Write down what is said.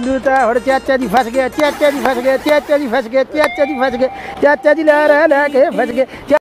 ਮੈਨੂੰ ਤਾਂ ਹੁਣ ਚਾਚਾ ਜੀ ਫਸ ਗਏ, ਚਾਚਾ ਜੀ ਫਸ ਗਏ, ਚਾਚਾ ਜੀ ਫਸ ਗਏ, ਚਾਚਾ ਜੀ ਫਸ ਗਏ, ਚਾਚਾ ਜੀ ਲੈ ਕੇ ਫਸ ਗਏ।